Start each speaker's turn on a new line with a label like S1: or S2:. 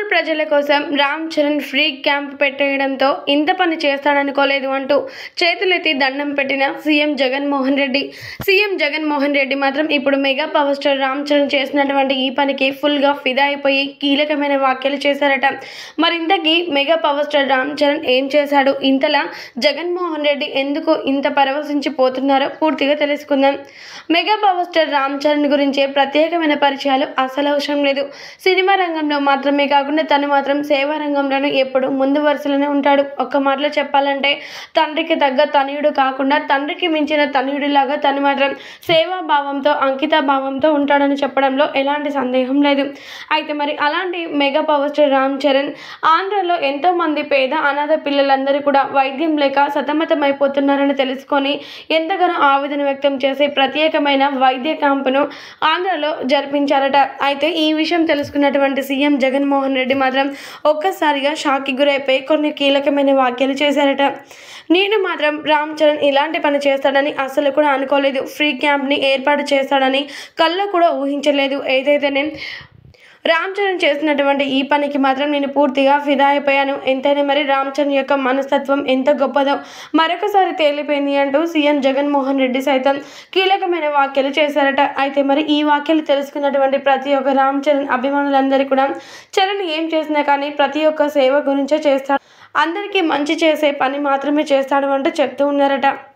S1: ప్రజల కోసం Ram Charan free camp పెట్టేయడంతో ఇంత పని చేస్తాడనుకోలేదు అంటూ చేతులెత్తి దండం పెట్టిన సీఎం జగన్మోహన్ రెడ్డి. సీఎం జగన్మోహన్ రెడ్డి మాత్రం ఇప్పుడు mega power star Ram Charan చేసినటువంటి ఈ పనికి ఫుల్గా ఫిదా అయిపోయి కీలకమైన వ్యాఖ్యలు చేశారట. మరింతకీ mega power star Ram Charan ఏం చేశాడు, ఇంతలా జగన్మోహన్ రెడ్డి ఎందుకు ఇంత పరవశించిపోతున్నారో పూర్తిగా తెలుసుకుందాం. Mega power star Ram Charan గురించే ప్రత్యేకమైన పరిచయాలు అసలు అవసరం లేదు. సినిమా రంగంలో మాత్రమే కాకుండా తను మాత్రం సేవా రంగంలోనూ ఎప్పుడు ముందు వరుసలోనే ఉంటాడు. ఒక్క మాటలో చెప్పాలంటే తండ్రికి తగ్గ తనయుడు కాకుండా తండ్రికి మించిన తనయుడిలాగా తను మాత్రం సేవాభావంతో అంకితాభావంతో ఉంటాడని చెప్పడంలో ఎలాంటి సందేహం లేదు. అయితే మరి అలాంటి mega power star Ram Charan ఆంధ్రలో ఎంతో మంది పేద అనాథ పిల్లలందరూ కూడా వైద్యం లేక సతమతమైపోతున్నారని తెలుసుకొని ఎంతగానో ఆవేదన వ్యక్తం చేసే ప్రత్యేకమైన వైద్య క్యాంపును ఆంధ్రలో జరిపించారట. అయితే ఈ విషయం తెలుసుకున్నటువంటి సీఎం జగన్మోహన్ రెడ్డి మాత్రం ఒక్కసారిగా షాక్కి గురైపోయి కొన్ని కీలకమైన వ్యాఖ్యలు చేశారట. నేను మాత్రం రామ్ చరణ్ ఇలాంటి పని చేస్తాడని అసలు కూడా అనుకోలేదు. ఫ్రీ క్యాంప్ని ఏర్పాటు చేస్తాడని కల్లో కూడా ఊహించలేదు. ఏదైతేనే రామ్ చరణ్ చేసినటువంటి ఈ పనికి మాత్రం నేను పూర్తిగా ఫిదా అయిపోయాను. ఎంతైనా మరి రామ్ చరణ్ యొక్క మనస్తత్వం ఎంత గొప్పదో మరొకసారి తేలిపోయింది అంటూ సీఎం జగన్మోహన్ రెడ్డి సైతం కీలకమైన వ్యాఖ్యలు చేశారట. అయితే మరి ఈ వ్యాఖ్యలు తెలుసుకున్నటువంటి ప్రతి ఒక్క రామ్ చరణ్ అభిమానులందరూ కూడా చరణ్ ఏం చేసినా కానీ ప్రతి ఒక్క సేవ గురించే చేస్తాడు, అందరికీ మంచి చేసే పని మాత్రమే చేస్తాడు అంటూ చెప్తూ ఉన్నారట.